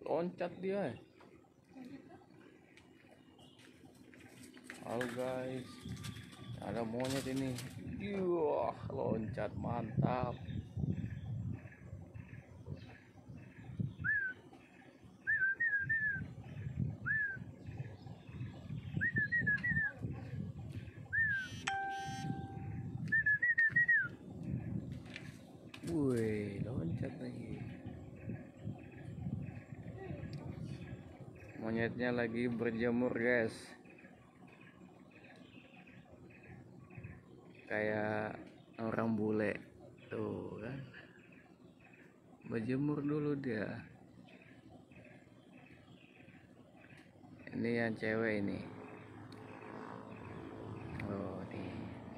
Loncat dia. Halo guys, ada monyet ini. Wah, loncat mantap. Wih, loncat lagi. Monyetnya lagi berjemur guys, kayak orang bule tuh kan, berjemur dulu dia. Ini yang cewek ini. Oh nih,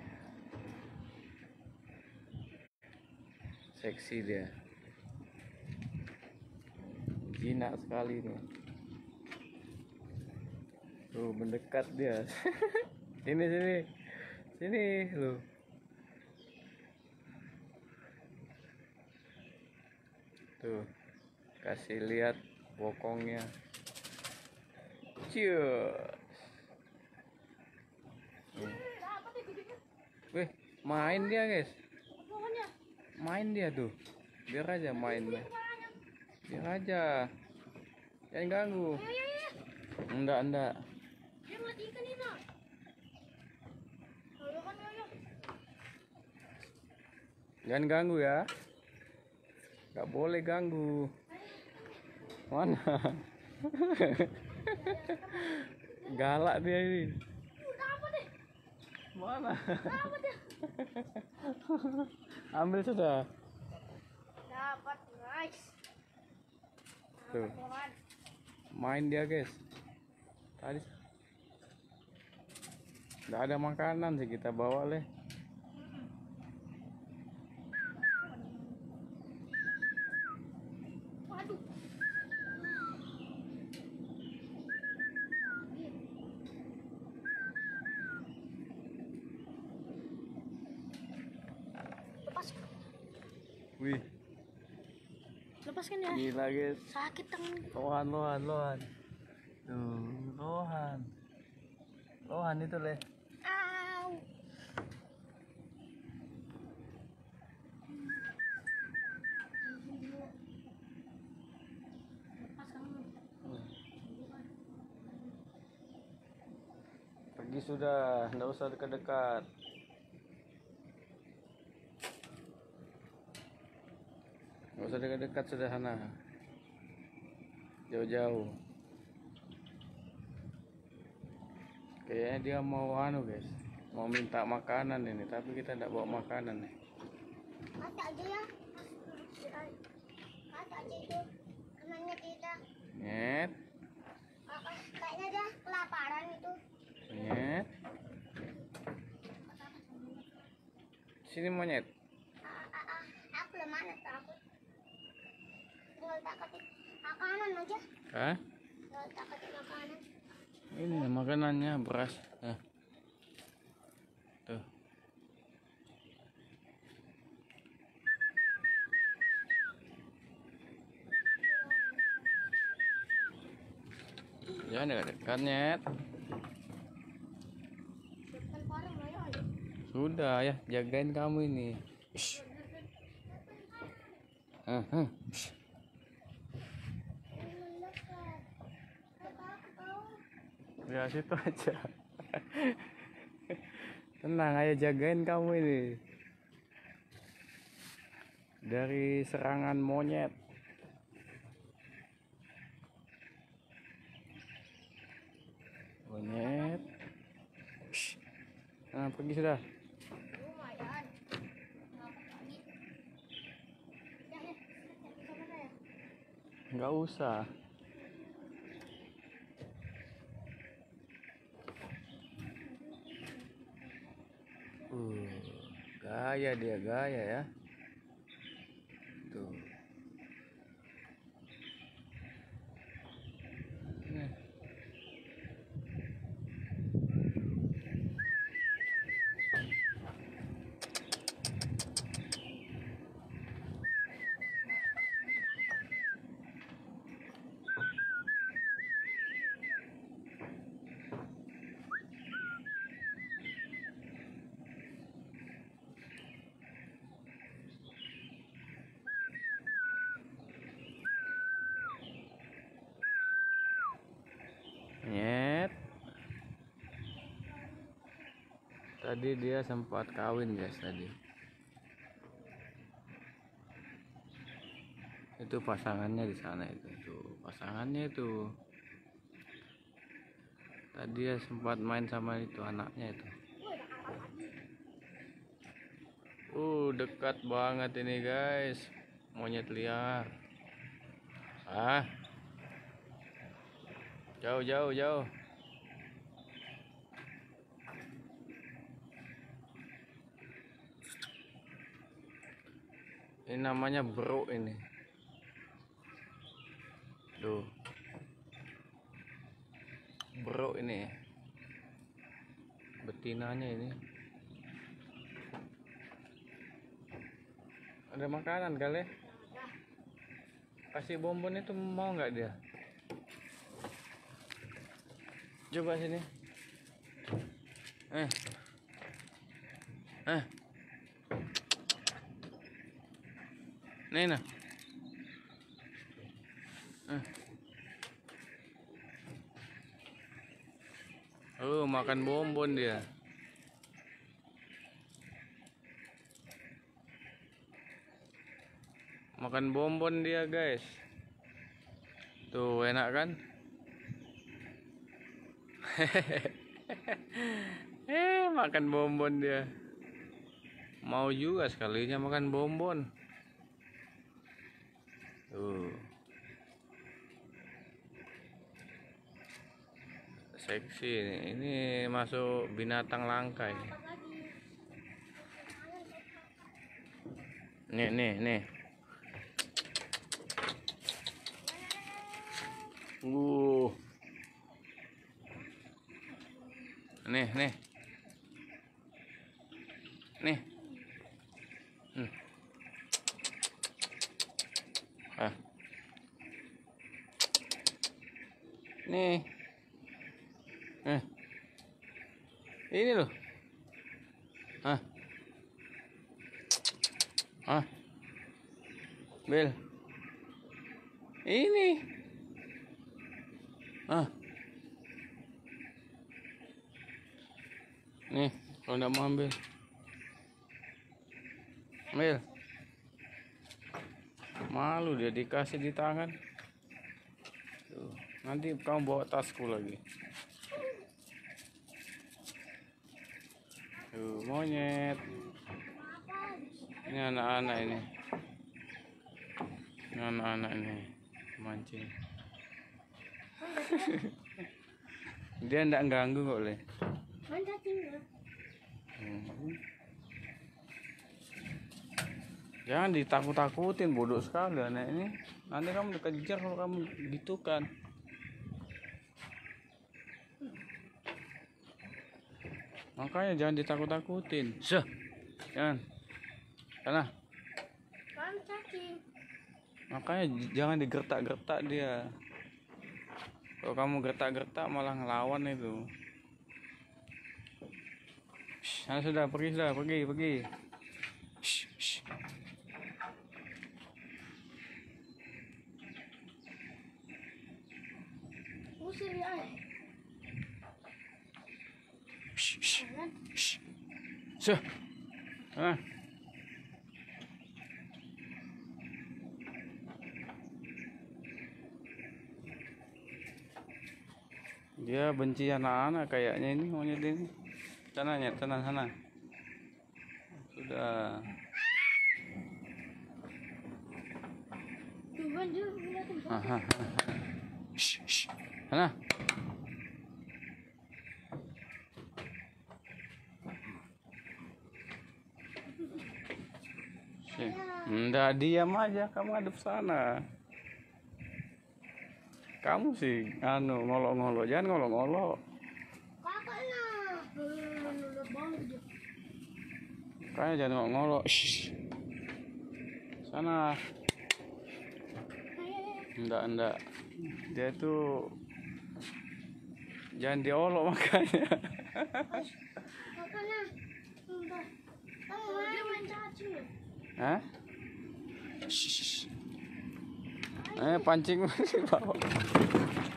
seksi dia, jinak sekali nih. Tuh mendekat dia. Sini sini sini lu. Tuh, kasih lihat bokongnya. Cius. Wih, main dia guys. Main dia tuh. Biar aja mainnya. Biar aja. Jangan ganggu. Enggak. Jangan ganggu ya. Nggak boleh ganggu. Mana? Galak dia ini. Mana? Ambil sudah. Dapat guys. Tuh. Main dia guys. Tadi nggak ada makanan sih, kita bawa leh. Waduh. Lepas. Wih, Lepaskan ya. gila guys. Sakit tangan. Lohan. Tuh, lohan itu leh. Au. Pergi sudah, nggak usah dekat-dekat. Nggak usah dekat-dekat, sudah sana. Jauh-jauh. Kayaknya dia mau guys, mau minta makanan ini, tapi kita tidak bawa makanan nih. Kata aja ya. Kata aja itu. Namanya kita. Nyet, Kayaknya dia kelaparan itu. nyet. Sini monyet. Aku lemah takut. Tinggal takatin makanan aja. Hah? Tinggal takatin makanan. Ini makanannya beras. Nah. Tuh. Jangan dekat-dekat, Nyet. Depan parang lah ya. Sudah ya, jagain kamu ini. Shh. Shh. Ya situ aja. Tenang aja, jagain kamu ini dari serangan monyet. Shh. Nah, pergi sudah. Lumayan. Nggak usah. Gaya dia, gaya ya. Tuh. Nah. Tadi dia sempat kawin guys tadi. Itu pasangannya di sana itu. Tuh, pasangannya itu. Tadi dia sempat main sama itu anaknya itu. Dekat banget ini guys. Monyet liar. Jauh. Ini namanya bro ini. Tuh. Bro ini. Betinanya ini. Ada makanan kali. Kasih bonbon itu mau nggak dia? Coba sini. Nih nah. Makan bonbon dia. Makan bonbon dia guys. Tuh enak kan? Makan bonbon dia. Mau juga sekalinya makan bonbon. Tuh. Seksi nih. Ini masuk binatang langka ini. Nih. Nih. Nih. Ini loh. Bel. Ini. Nih, kalau nggak mau ambil. Ambil. Malu dia dikasih di tangan. Tuh, nanti kamu bawa tasku lagi. Tuh, monyet. Ini anak-anak ini. Ini anak-anak ini mancing. Dia enggak ganggu kok, Le. Jangan ditakut-takutin, bodoh sekali anak ini. Nanti kamu dikejar kalau kamu gitu kan. Makanya jangan ditakut-takutin. Jangan. Sana. Makanya jangan digertak-gertak dia. Kalau kamu gertak-gertak malah ngelawan itu. Sudah, pergi. Usir ya. Dia benci anak-anak kayaknya ini monyet ini. Sana. Sudah. Sana. Nggak, diam aja, kamu hadap sana. Kamu sih ngolok-ngolok, jangan ngolok-ngolok. Kayaknya jangan ngolok-ngolok. Sana. Enggak. Dia tuh jangan diolok makanya. Hah? Pancing di bawah.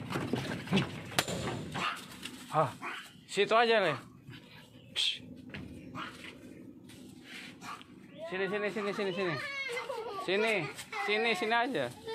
Situ aja nih. Sini. Sini aja.